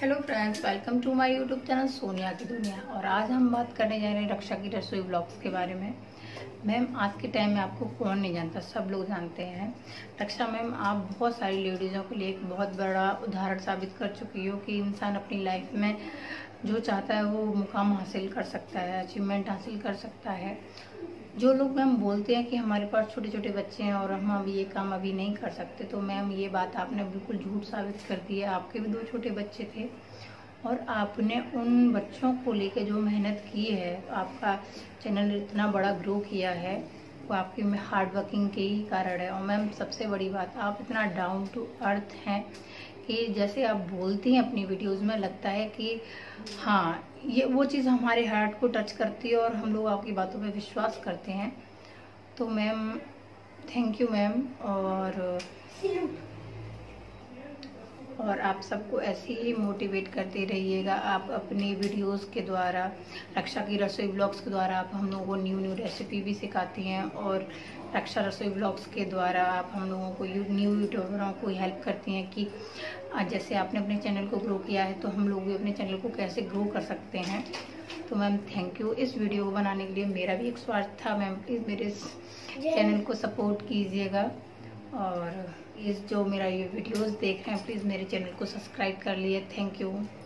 Hello friends, welcome to my YouTube channel Sonia की दुनिया। और आज हम बात करने जा रहे हैं रक्षा की रसोई ब्लॉग्स के बारे में। मैम, आज के टाइम में आपको कौन नहीं जानता, सब लोग जानते हैं। रक्षा मैम, आप बहुत सारी लेडीज़ों के लिए एक बहुत बड़ा उदाहरण साबित कर चुकी हो कि इंसान अपनी लाइफ में जो चाहता है वो मुकाम हासिल कर सकता है, अचीवमेंट हासिल कर सकता है। जो लोग मैम बोलते हैं कि हमारे पास छोटे छोटे बच्चे हैं और हम अभी ये काम अभी नहीं कर सकते, तो मैम ये बात आपने बिल्कुल झूठ साबित कर दी है। आपके भी 2 छोटे बच्चे थे और आपने उन बच्चों को लेकर जो मेहनत की है, आपका चैनल इतना बड़ा ग्रो किया है, वो आपकी हार्ड वर्किंग के ही कारण है। और मैम सबसे बड़ी बात, आप इतना डाउन टू अर्थ हैं कि जैसे आप बोलती हैं अपनी वीडियोस में, लगता है कि हाँ, ये वो चीज़ हमारे हार्ट को टच करती है और हम लोग आपकी बातों पे विश्वास करते हैं। तो मैम, थैंक यू मैम। और आप सबको ऐसे ही मोटिवेट करते रहिएगा। आप अपनी वीडियोस के द्वारा, रक्षा की रसोई ब्लॉग्स के द्वारा आप हम लोगों को न्यू रेसिपी भी सिखाती हैं, और रक्षा रसोई ब्लॉग्स के द्वारा आप हम लोगों को न्यू यूट्यूबरों को हेल्प करती हैं कि जैसे आपने अपने चैनल को ग्रो किया है तो हम लोग भी अपने चैनल को कैसे ग्रो कर सकते हैं। तो मैम थैंक यू। इस वीडियो को बनाने के लिए मेरा भी एक स्वार्थ था। मैम प्लीज़ मेरे इस चैनल को सपोर्ट कीजिएगा, और प्लीज़ जो मेरा ये वीडियोस देख रहे हैं प्लीज़ मेरे चैनल को सब्सक्राइब कर लिए। Thank you.